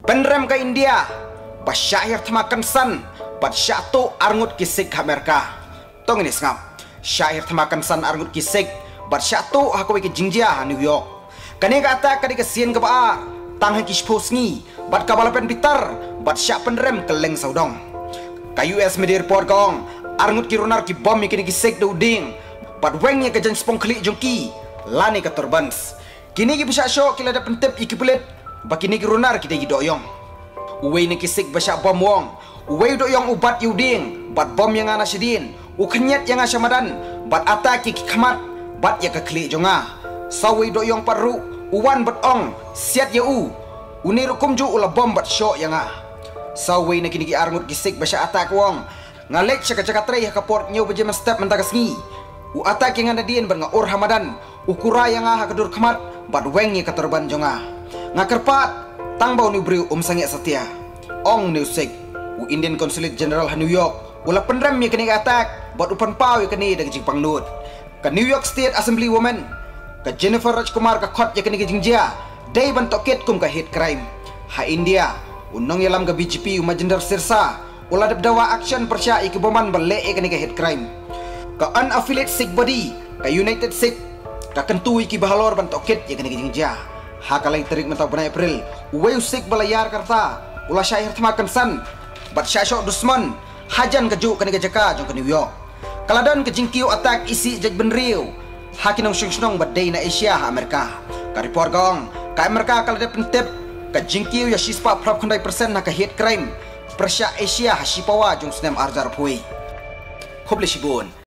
Penrem ke India, basyair temakan san, basyatu arngut kisik Amerika. Tong ini sengap, syair temakan san arngut kisik, basyatu aku ke Jingjia New York. Kani kata kadi kesian ke baar, tang hekis posngi, bat kabalapen bitar, basyak penrem ke leng saudong. Ka US media report gong, arngut kirunar ki bom kini kisik do ding, bat wengnya ke jan spong klik jongki, lani ke turbans. Kini ki basyak syok kila ada pentep iki pelit. Bakini kirunar kita gidoyong. Uwe ni kisik basyak bom wong. Uwe doyong ubat yuding. Bat bom yang ana sedin. Ukenyet yang asyamadan. Bat ataki kikamat. Bat ya keklik jonga. Sawe doyong paru. Uwan bat ong. Siat ya u. Uni rukum ju ula bom bat syok yang ah. Sawe ni kini ki arngut kisik basyak atak wong. Ngalek cakap-cakap tray kaport nyaw bejema step mentakas ngi. U atak yang ana dien bat nga ur hamadan. Ukura yang ah kedur kemat. Bat wengnya keterban jonga. Ngakerpat tang bau ni beriu sangat setia ong newsik u Indian Consulate General New York wala penrem mi kini attack buat upan pau ya kini dari Jepang nut ke New York State Assembly woman ke Jennifer Rajkumar ke kot ya kini ke Jingjia day bantok ket kum ke hate crime ha India unong yalam ke BJP umajendar sirsa wala dawa action persya ikiboman bale kini ke hate crime ke unaffiliated Sikh body ke United Sikh ke kentui ki bahalor bantok ket ya kini ke Jingjia hakalai terik mentau bulan April uwe usik balayar karta ulah syair temakan san bat syashok dusman hajan kejuk ke Jaka jong ke New York kaladan ke jingkiu atak isi jij benriu hakinong syungsnong bat day na Asia ha Amerika ka report gong ka Amerika kalada pentep ke jingkiu ya sispa prap kandai persen na ke hate crime persya Asia ha sipawa jong snem arjar pui Khobli Shibun